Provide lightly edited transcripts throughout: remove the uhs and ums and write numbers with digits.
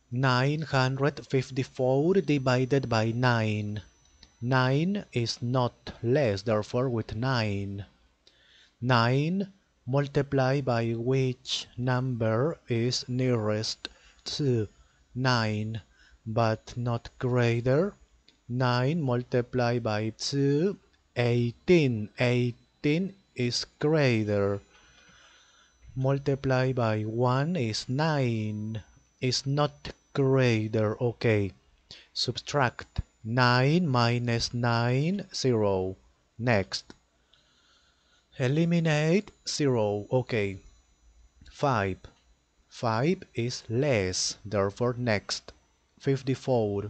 954 divided by 9. 9 is not less, therefore with 9. 9 multiplied by which number is nearest to 9 but not greater? 9 multiplied by 2, 18. 18 is greater. Multiplied by 1 is 9. Is not greater. Okay. Subtract 9 minus 9, 0. Next. Eliminate 0. Okay. 5. 5 is less. Therefore, next. 54.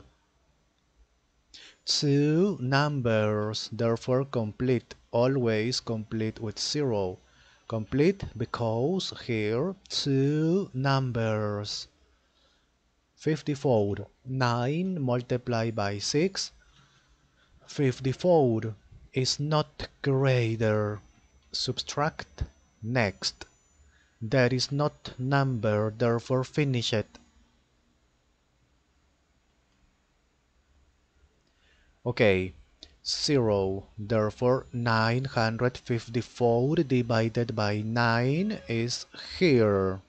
Two numbers, therefore complete, always complete with 0. Complete because here two numbers. 54. 9 multiplied by 6. 54 is not greater. Subtract. Next. There is not number, therefore finish it. Okay, 0. Therefore, 954 divided by 9 is here.